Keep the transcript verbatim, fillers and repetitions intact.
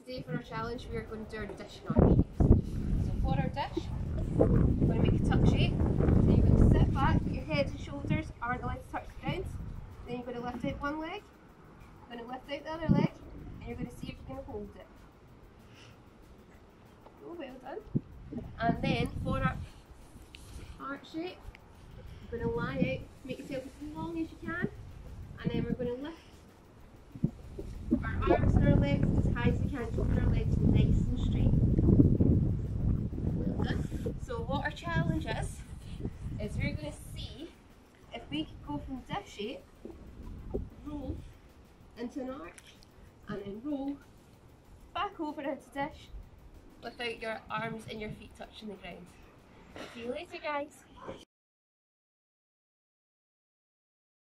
today for our challenge we are going to do our dish and arch shapes. So for our dish, we're going to make a tuck shape. So you're going to sit back, your head and shoulders aren't allowed to touch the ground. Then you're going to lift out one leg, you're going to lift out the other leg, and you're going to see if you can hold it. Oh, well done. And then for our arch shape, you're going to lie out, make yourself as long as you can, and then we're going to lift our arms and our legs as high as we can, keeping our legs nice and straight. Well done. So what our challenge is, is we're going to see if we can go from dish shape, roll into an arch, and then roll back over into dish without your arms and your feet touching the ground. See you later, guys.